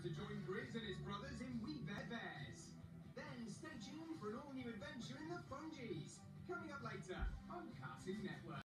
to join Grizz and his brothers in We Bear Bears. Then stay tuned for an all-new adventure in the Fungies, coming up later on Cartoon Network.